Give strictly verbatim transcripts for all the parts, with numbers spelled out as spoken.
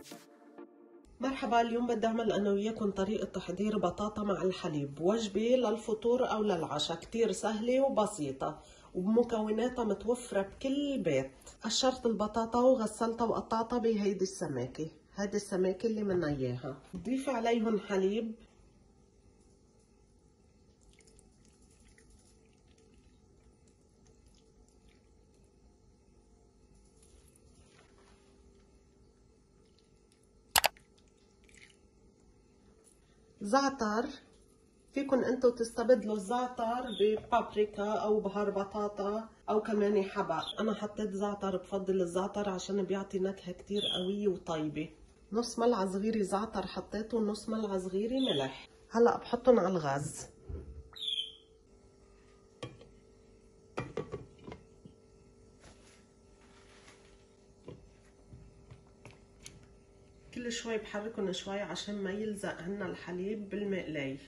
مرحبا، اليوم بدي اعمل انا وياكم طريقة تحضير بطاطا مع الحليب، وجبة للفطور او للعشاء كتير سهلة وبسيطة ومكوناتها متوفرة بكل بيت. قشرت البطاطا وغسلتها وقطعتها بهيدي السماكة، هيدي السماكة اللي بدنا اياها. ضيفي عليهم حليب، زعتر، فيكن انتو تستبدلوا الزعتر ببابريكا او بهار بطاطا او كمان حبق. انا حطيت زعتر، بفضل الزعتر عشان بيعطي نكهة كتير قوية وطيبة. نص ملعقة صغيرة زعتر حطيته ونص ملعقة صغيرة ملح. هلا بحطهم على الغاز. كل شوي بحركن شوي عشان ما يلزق عنا الحليب بالمقلاي.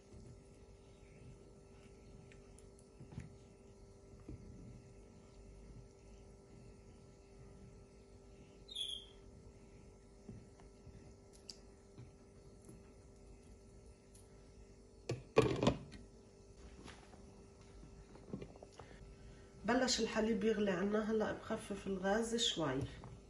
بلش الحليب يغلي عنا، هلا بخفف الغاز شوي.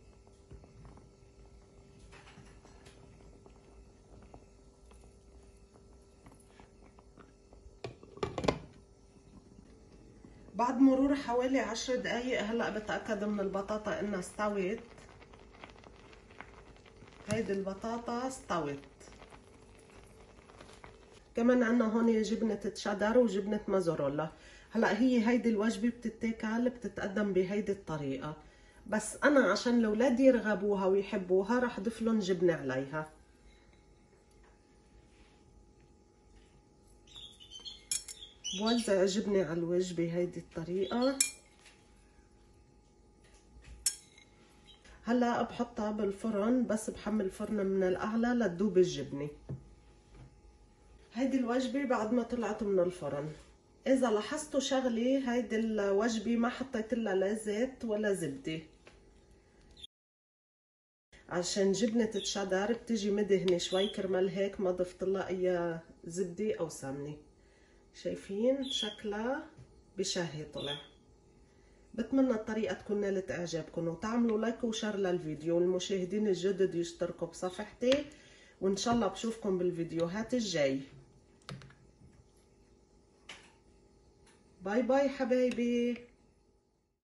بعد مرور حوالي عشر دقايق هلا بتأكد من البطاطا انها استوت. هيدي البطاطا استوت. كمان عنا هون جبنة تشيدر وجبنة موزاريلا. هلا هي هيدي الوجبة بتتاكل بتتقدم بهيدي الطريقة، بس انا عشان الاولاد يرغبوها ويحبوها رح ضيف لهم جبنة عليها. بوزع جبنة على الوجه بهيدي الطريقة. هلا بحطها بالفرن، بس بحمل الفرن من الاعلى لتذوب الجبنة. هيدي الوجبة بعد ما طلعت من الفرن، اذا لاحظتوا شغلة، هيدي الوجبة ما حطيت لها لا زيت ولا زبدة، عشان جبنة تشيدر بتجي مدهنة شوي، كرمال هيك ما ضفت لها اي زبدة او سمنة. شايفين شكلها بشهي طلع. بتمنى الطريقة تكون نالت اعجابكم، وتعملوا لايك وشير للفيديو، والمشاهدين الجدد يشتركوا بصفحتي، وان شاء الله بشوفكم بالفيديوهات الجاي. باي باي حبايبي.